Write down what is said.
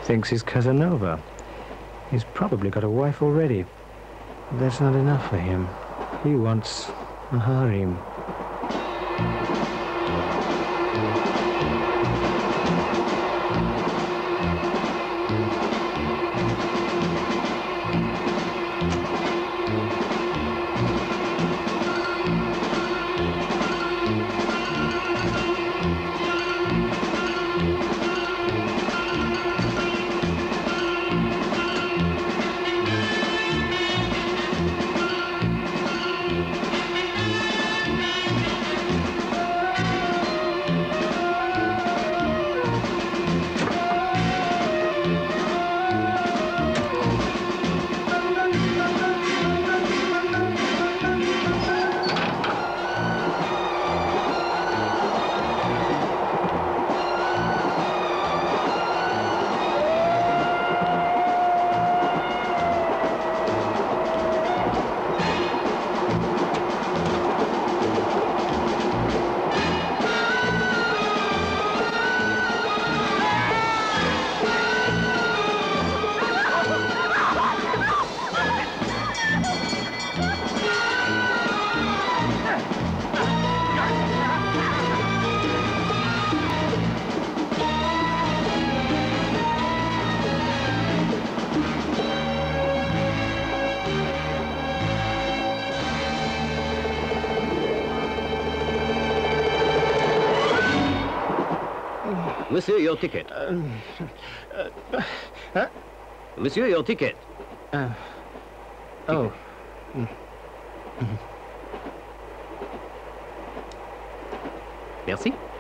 thinks he's Casanova. He's probably got a wife already. But that's not enough for him. He wants a harem. Monsieur, your ticket. Huh? Monsieur, your ticket. Oh. Merci.